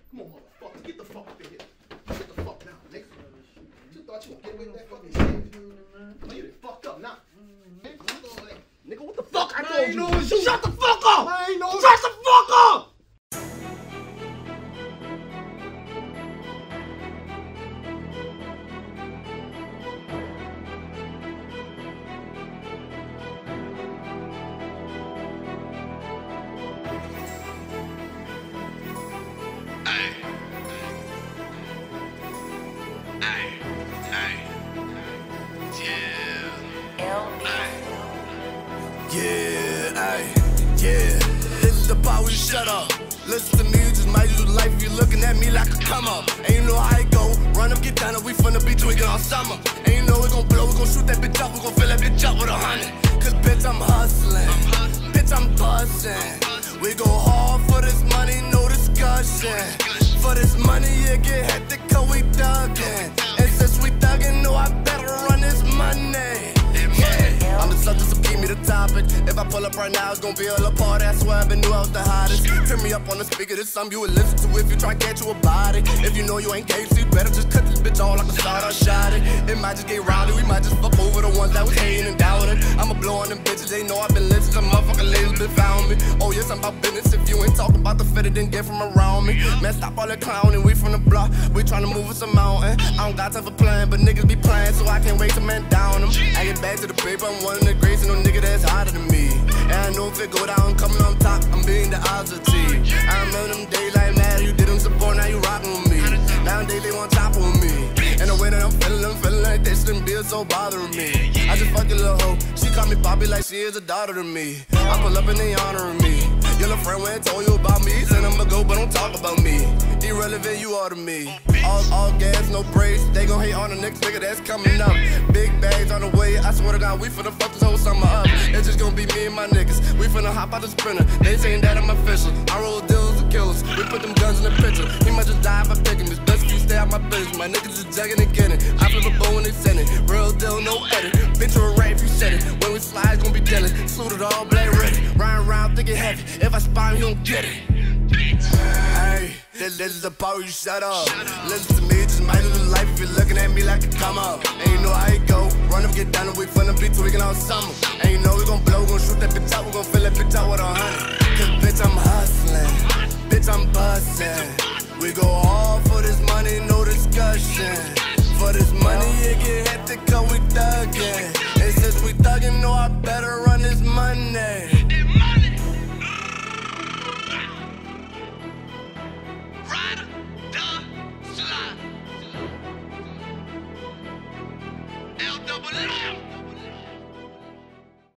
Come on, motherfucker. Get the fuck up in here. Get the fuck down, nigga. You thought you were gonna get away with that fucking shit? No, you done fucked up now. Nigga, what the fuck? I told you. Shut the fuck up! I ain't no shut the fuck up! Yeah. This is the part where you shut up. Listen to me, you just might lose life if you looking at me like a come up. And you know how it go. Run up, get down, and we finna be tweaking all summer. And you know we gon' blow, we gon' shoot that bitch up, we gon' fill that bitch up with 100. Cause bitch, I'm hustling. Bitch, I'm bustin'. We go hard for this money, no discussion. For this money, it get hectic, cause we thuggin'. And since we thuggin', know I better run this money. Yeah, I'm the subject, so keep me the topic. If I pull up right now, it's gon' be a little party. I swear I've been knew I was the hottest. Turn me up on the speaker, this something you would listen to if you try to catch you a body. If you know you ain't gay, so you better just cut this bitch on like a sawdust shot it. It might just get rowdy, we might just fuck over the ones that was hating and doubting. I'ma blow on them bitches, they know I've been listening. Some motherfucking ladies been found me. Oh yes, I'm about business. If you ain't talking about the fit, it didn't get from around me. Man, stop all that clowning, we from the block. We tryna move us a mountain. I don't got time for playing, but niggas be playing, so I can't wait to man down them. I get back to the paper, I'm one of the greats, and no nigga that's harder than me. And I know if it go down, coming on top, I'm being the odds of T. I remember them days like mad, you did them support, now you rockin' with me. Nowadays they want top on me. And the way that I'm feeling like that shouldn't be so bothering me. I just fuck a little hoe, she call me Bobby like she is a daughter to me. I pull up and they honoring me. Your little friend went and told you about me, send them a go, but don't talk about me. Irrelevant, you are to me. All gas, no brakes, they gon' hate on the next nigga that's coming up. Big bags on the way, I swear to God, we finna fuck this whole summer up. It's just gonna be me and my niggas, we finna hop out the sprinter. They saying that I'm official, I roll deals with killers. We put them guns in the picture, he might just die if I pick him. It's best if you stay out my business, my niggas is jugging and getting. I flip a bow when they send it, real deal, no edit. Bitch, you're a rap if you said it, when we slide, it's gon' be dealing. Suited all black ready, riding around thinking heavy. If I spot him, he don't get it. Hey, this is the part where you shut up. Listen to me, just might lose life if you're looking at me like a come up. And you know how it go. Run up, get down, and we finna be tweaking all summer. And you know we gon' blow, we gon' shoot that bitch up, we gon' fill that bitch up with 100. Cause bitch, I'm hustling. Bitch, I'm bustin'. We go hard for this money, no discussion. For this money, it get hectic, cause we thuggin'. And since we thuggin', know I better run this money. L-double-M.